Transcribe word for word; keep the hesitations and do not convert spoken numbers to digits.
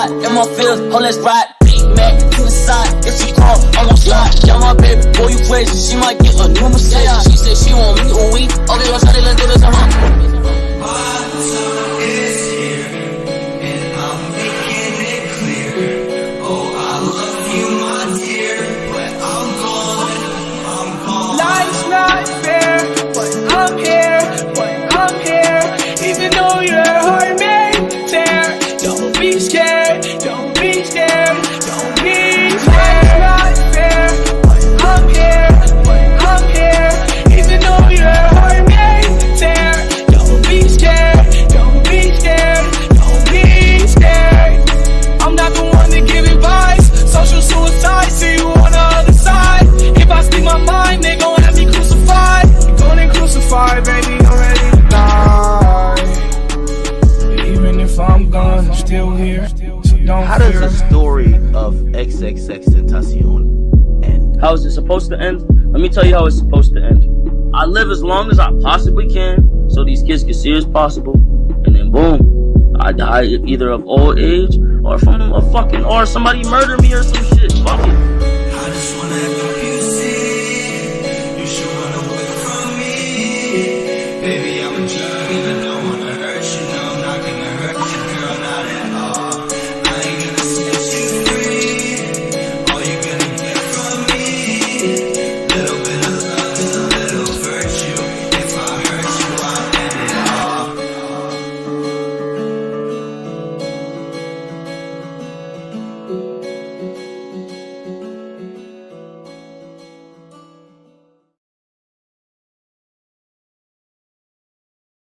slide. In my field, oh let's ride. Big Mac to the side. If she call, I'm gon' slide. Yeah, my baby, boy you crazy. She might get a new Mercedes. She said she want me all week. Okay, let's let's do this, huh? How does the story of XXXTentacion end? How is it supposed to end? Let me tell you how it's supposed to end. I live as long as I possibly can, so these kids can see as possible, and then boom, I die either of old age or from a fucking or somebody murder me or some shit. Fuck it. I just wanna